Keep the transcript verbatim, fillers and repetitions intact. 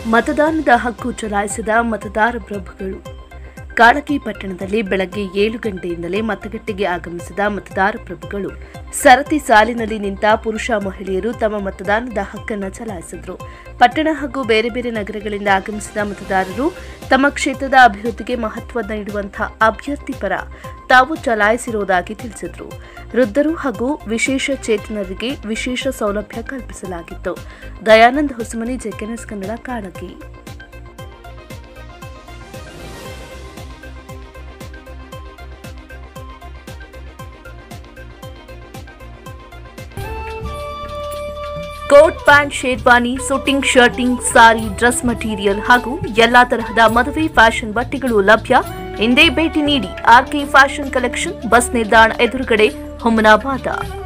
ಮತದಾನದ ಹಕ್ಕು ಚಲಾಯಿಸಿದ ಮತದಾರ ಪ್ರಭುಗಳು. ಕಾಳಗಿ ಪಟ್ಟಣದಲ್ಲಿ ಬೆಳಗ್ಗೆ ಏಳು ಗಂಟೆಯಿಂದಲೇ ಮತಗಟ್ಟೆಗೆ ಆಗಮಿಸಿದ ಮತದಾರ ಪ್ರಭುಗಳು ಸರತಿ ಸಾಲಿನಲ್ಲಿ ನಿಂತ ಪುರುಷ ಮಹಿಳೆಯರು ತಮ್ಮ ಮತದಾನದ ಹಕ್ಕನ್ನು ಚಲಾಯಿಸಿದರು. ಪಟ್ಟಣ ಹಾಗೂ ಬೇರೆ ಬೇರೆ ನಗರಗಳಿಂದ ಆಗಮಿಸಿದ ಮತದಾರರು ತಮ್ಮ ಕ್ಷೇತ್ರದ ಅಭಿವೃದ್ಧಿಗೆ ಮಹತ್ವ ನೀಡುವಂತಹ ಅಭ್ಯರ್ಥಿ ಪರ ತಾವು ಚಲಾಯಿಸಿರುವುದಾಗಿ ತಿಳಿಸಿದರು. ವೃದ್ಧರು ಹಾಗೂ ವಿಶೇಷ ಚೇತನರಿಗೆ ವಿಶೇಷ ಸೌಲಭ್ಯ ಕಲ್ಪಿಸಲಾಗಿತ್ತು. Dayanand Hosamani, JKNS Kannada, Kalagi. Coat pant, sherwani, suiting, shirting, sari, dress material ಹಾಗೂ ಎಲ್ಲಾ ತರಹದ ಮದುವೆ ಫ್ಯಾಷನ್ ಬಟ್ಟೆಗಳು ಲಭ್ಯ. ಹಿಂದೆ ಭೇಟಿ ನೀಡಿ. ಆರ್ಕೆ ಫ್ಯಾಷನ್ ಕಲೆಕ್ಷನ್, ಬಸ್ ನಿಲ್ದಾಣ ಎದುರುಗಡೆ, ಹುಮನಾಬಾದ.